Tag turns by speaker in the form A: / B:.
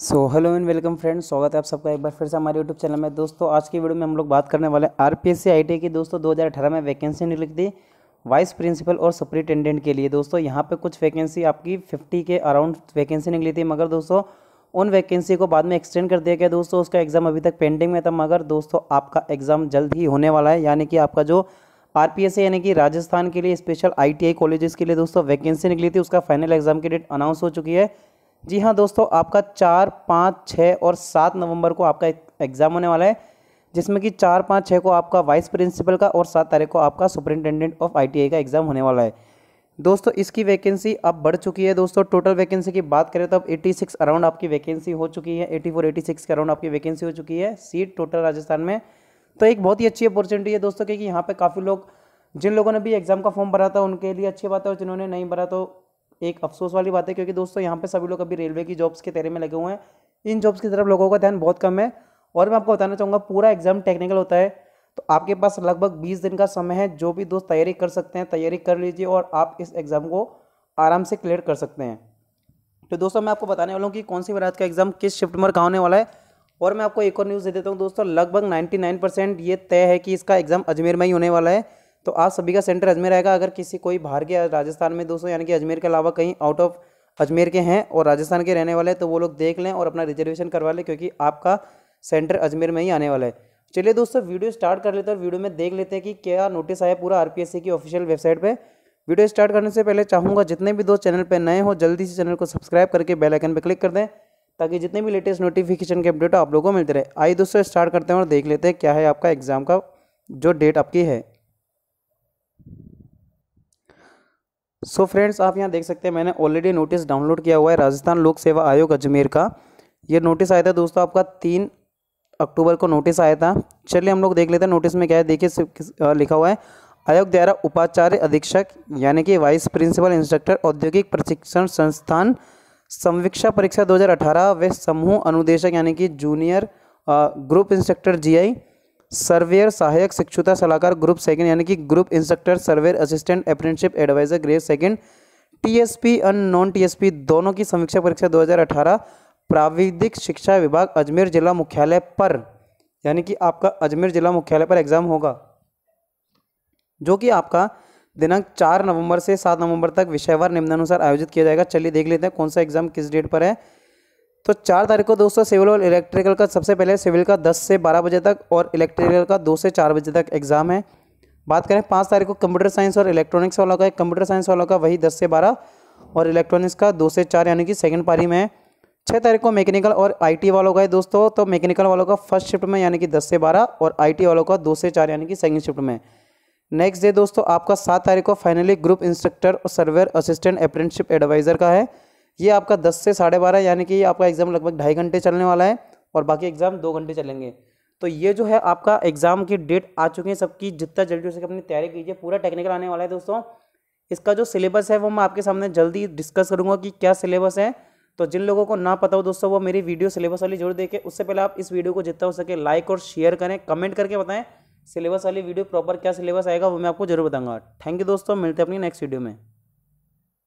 A: So hello and welcome friends, स्वागत है आप सबका एक बार फिर से हमारे यूट्यूब चैनल में। दोस्तों आज की वीडियो में हम लोग बात करने वाले हैं आरपीएससी आईटीआई की। दोस्तों 2018 में वैकेंसी निकली थी वाइस प्रिंसिपल और सुपरिटेंडेंट के लिए। दोस्तों यहाँ पे कुछ वैकेंसी आपकी 50 के अराउंड वैकेंसी निकली थी, मगर दोस्तों उन वैकेंसी को बाद में एक्सटेंड कर दिया गया। दोस्तों उसका एग्ज़ाम अभी तक पेंडिंग में था, मगर दोस्तों आपका एग्ज़ाम जल्द ही होने वाला है। यानी कि आपका जो आरपीएससी यानी कि राजस्थान के लिए स्पेशल आईटीआई कॉलेजेस के लिए दोस्तों वैकेंसी निकली थी, उसका फाइनल एग्जाम की डेट अनाउंस हो चुकी है। जी हाँ दोस्तों, आपका 4, 5, 6 और 7 नवंबर को आपका एग्ज़ाम होने वाला है, जिसमें कि 4, 5, 6 को आपका वाइस प्रिंसिपल का और 7 तारीख को आपका सुपरिटेंडेंट ऑफ आईटीआई का एग्ज़ाम होने वाला है। दोस्तों इसकी वैकेंसी अब बढ़ चुकी है। दोस्तों टोटल वैकेंसी की बात करें तो अब 86 अराउंड आपकी वैकेंसी हो चुकी है, 84, 86 के अराउंड आपकी वैकेंसी हो चुकी है सीट टोटल राजस्थान में। तो एक बहुत ही अच्छी अपॉर्चुनिटी है दोस्तों, क्योंकि यहाँ पे काफ़ी लोग, जिन लोगों ने भी एग्ज़ाम का फॉर्म भरा था उनके लिए अच्छी बात है, और जिन्होंने नहीं भरा तो एक अफसोस वाली बात है, क्योंकि दोस्तों यहाँ पे सभी लोग अभी रेलवे की जॉब्स के तेरे में लगे हुए हैं। इन जॉब्स की तरफ लोगों का ध्यान बहुत कम है। और मैं आपको बताना चाहूँगा, पूरा एग्जाम टेक्निकल होता है, तो आपके पास लगभग 20 दिन का समय है। जो भी दोस्त तैयारी कर सकते हैं तैयारी कर लीजिए, और आप इस एग्ज़ाम को आराम से क्लियर कर सकते हैं। तो दोस्तों मैं आपको बताने वाला हूँ कि कौन सी बारात का एग्ज़ाम किस शिफ्ट में कहाँ होने वाला है। और मैं आपको एक और न्यूज़ दे देता हूँ दोस्तों, लगभग 99% ये तय है कि इसका एग्ज़ाम अजमेर में ही होने वाला है। तो आप सभी का सेंटर अजमेर आएगा। अगर किसी कोई बाहर के राजस्थान में दोस्तों, यानी कि अजमेर के अलावा कहीं आउट ऑफ अजमेर के हैं और राजस्थान के रहने वाले हैं, तो वो लोग देख लें और अपना रिजर्वेशन करवा लें, क्योंकि आपका सेंटर अजमेर में ही आने वाला है। चलिए दोस्तों वीडियो स्टार्ट कर लेते हैं और वीडियो में देख लेते हैं कि क्या नोटिस आया पूरा आरपीएससी की ऑफिशियल वेबसाइट पे। वीडियो स्टार्ट करने से पहले चाहूँगा जितने भी दोस्त चैनल पर नए हो जल्दी से चैनल को सब्सक्राइब करके बेल आइकन पर क्लिक कर दें, ताकि जितने भी लेटेस्ट नोटिफिकेशन के अपडेट आप लोगों को मिलते रहे। आइए दोस्तों स्टार्ट करते हैं और देख लेते हैं क्या है आपका एग्ज़ाम का जो डेट आपकी है। सो फ्रेंड्स आप यहाँ देख सकते हैं, मैंने ऑलरेडी नोटिस डाउनलोड किया हुआ है राजस्थान लोक सेवा आयोग अजमेर का। ये नोटिस आया था दोस्तों, आपका 3 अक्टूबर को नोटिस आया था। चलिए हम लोग देख लेते हैं नोटिस में क्या है। देखिए लिखा हुआ है, आयोग द्वारा उपाचार्य अधीक्षक यानी कि वाइस प्रिंसिपल इंस्ट्रक्टर औद्योगिक प्रशिक्षण संस्थान संवीक्षा परीक्षा 2018 व समूह अनुदेशक यानी कि junior group instructor GI surveyor सहायक शिक्षुता सलाहकार ग्रुप सेकंड यानी कि group instructor surveyor assistant apprenticeship advisor grade second TSP और नॉन टीएसपी दोनों की समीक्षा परीक्षा 2018 प्राविधिक शिक्षा विभाग अजमेर जिला मुख्यालय पर, यानी कि आपका अजमेर जिला मुख्यालय पर एग्जाम होगा, जो कि आपका दिनांक 4 नवंबर से 7 नवंबर तक विषयवार निम्नानुसार आयोजित किया जाएगा। चलिए देख लेते हैं कौन सा एग्जाम किस डेट पर है। तो 4 तारीख को दोस्तों सिविल और इलेक्ट्रिकल का, सबसे पहले सिविल का 10 से 12 बजे तक और इलेक्ट्रिकल का 2 से 4 बजे तक एग्जाम है। बात करें 5 तारीख को कंप्यूटर साइंस और इलेक्ट्रॉनिक्स वालों का, कंप्यूटर साइंस वालों का वही 10 से 12 और इलेक्ट्रॉनिक्स का 2 से 4 यानी कि सेकंड पारी में है। 6 तारीख को मैकेनिकल और आईटी वालों का है दोस्तों, तो मैकेनिकल वालों का फर्स्ट शिफ्ट में यानी कि 10 से 12 और आईटी वालों का 2 से 4 यानी कि सेकंड शिफ्ट में। नेक्स्ट डे दोस्तों आपका 7 तारीख को फाइनली ग्रुप इंस्ट्रक्टर और सर्वेयर असिस्टेंट अप्रेंटिसशिप एडवाइजर का है। ये आपका 10 से 12:30 यानी कि आपका एग्जाम लगभग 2.5 घंटे चलने वाला है, और बाकी एग्जाम 2 घंटे चलेंगे। तो ये जो है आपका एग्जाम की डेट आ चुकी है सबकी। जितना जल्दी हो सके अपनी तैयारी कीजिए, पूरा टेक्निकल आने वाला है दोस्तों। इसका जो सिलेबस है वो मैं आपके सामने जल्दी डिस्कस करूंगा कि क्या सिलेबस है। तो जिन लोगों को ना पता हो दोस्तों, वो मेरी वीडियो सिलेबस वाली जरूर देखें। उससे पहले आप इस वीडियो को जितना हो सके लाइक और शेयर करें, कमेंट करके बताएं सिलेबस वाली वीडियो प्रॉपर क्या सिलेबस आएगा, वो मैं आपको जरूर बताऊंगा। थैंक यू दोस्तों, मिलते हैं अपनी नेक्स्ट वीडियो में।